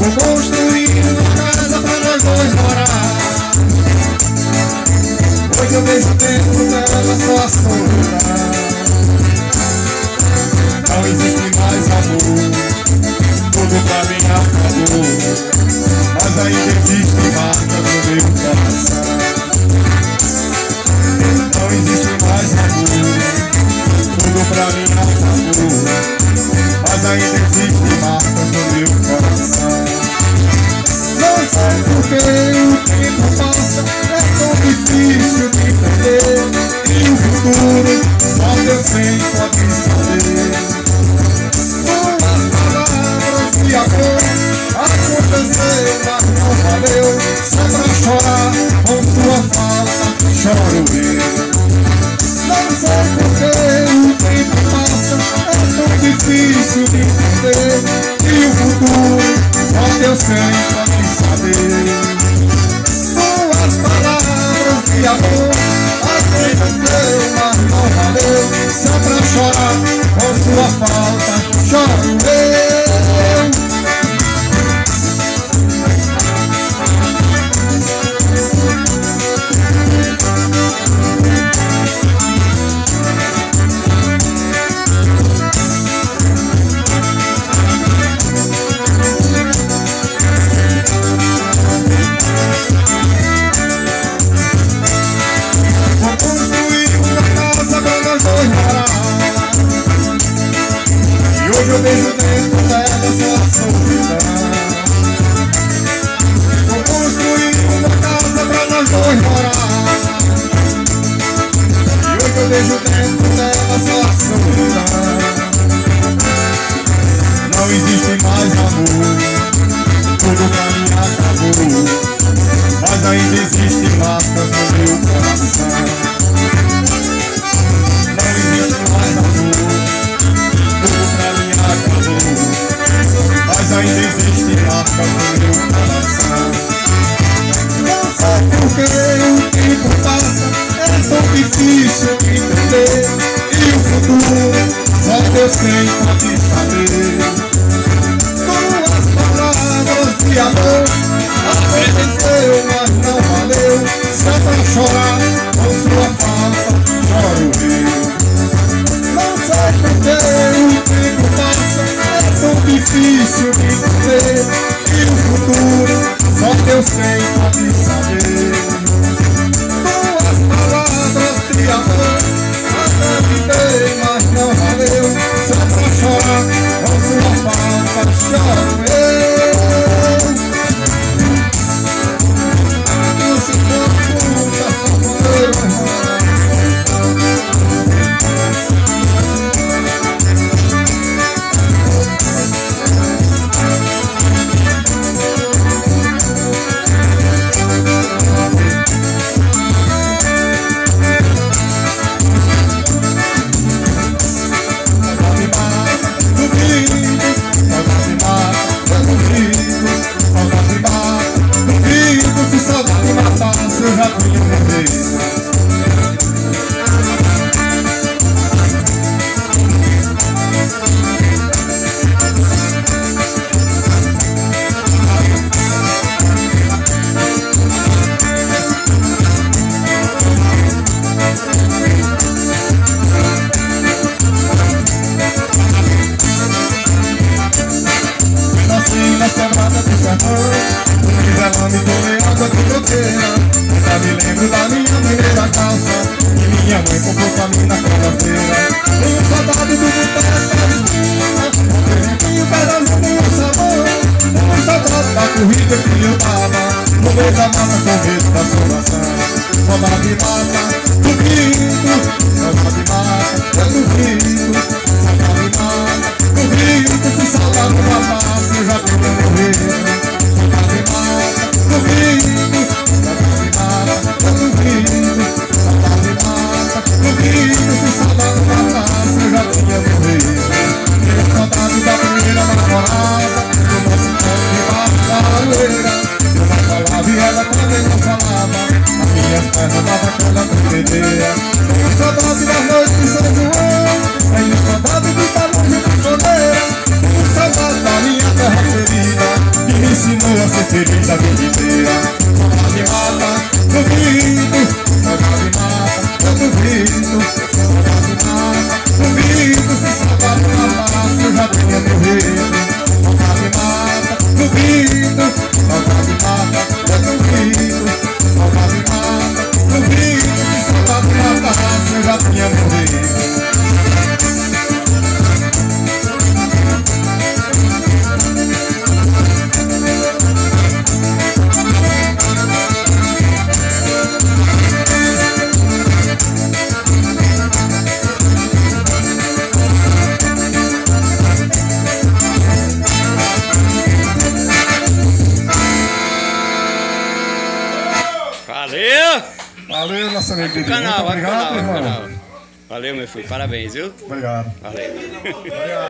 Vou construir uma casa pra nós dois morar. Hoje eu vejo dentro dela só a solidão. Não existe mais amor, tudo pra mim acabou. Mas ainda existe marca no meu coração. Não existe mais amor, tudo pra mim acabou. Mas ainda existe marcas no meu coração. Não sei porque o tempo passa, é tão difícil de entender. E o futuro só Deus quem pode saber. Duas palavras de amor aconteceu, mas não valeu. Só pra chorar com sua falta choro eu. Não sei porque o tempo passa, é tão difícil de entender. E o futuro só Deus quem pode saber. Duas palavras de amor aconteceu, mas não valeu. Só pra chorar com sua falta choro eu. Hoje eu vejo dentro dela só a solidão. Vou construir uma casa pra nós dois morar. E hoje eu vejo dentro dela só a solidão. Não existe mais amor, tudo pra mim acabou. Mas ainda existem marcas no meu coração. Não existe mais amor, mas ainda existe marca no meu coração. Não sei porque o tempo passa, é tão difícil de entender. E o futuro só Deus quem pode saber. Duas palavras de amor aconteceu, mas não valeu. Só pra chorar com sua falta choro eu. Não sei porque o tempo passa, é tão difícil de entender. E o futuro só Deus quem pode saber. Duas palavras de amor acreditei, mas não valeu. Só pra chorar com sua falta choro eu. Puxa o corpo da sua irmã. Eu já tinha morrido. Nasci na quebrada do sertão, no Nivelame toleada de bloqueira. Ainda me lembro da minha primeira calça que minha mãe comprou pra mim naquela feira. Tenho saudade do boteco da esquina, o berrentinho, pedazinho e o sabor. Tenho saudade da corrida que eu dava no meio da mata com medo da assombração. Saudade mata do grito, saudade mata do grito, saudade mata do grito. Se saudade não matasse eu já teria morrido. Saudade mata do grito, saudade mata do grito, saudade mata do grito. Se saudade não matasse eu já tinha morrido. Tenho saudade da primeira namorada, do nosso encontro debaixo da aroeira. Eu não falava e ela também não falava, as minhas pernas davam aquela tremedeira. Tenho saudade das noites de São João, tenho saudade do balão de sanfoneira. Tenho saudade da minha terra querida, que me duvido, saudade mata, é duvido, saudade mata, duvido que saudade matasse, eu já tinha morrido. Valeu! Valeu, nossa amiga. Vai pro canal, obrigado, vai pro irmão. canal. Valeu, meu filho. Parabéns, viu? Obrigado. Valeu.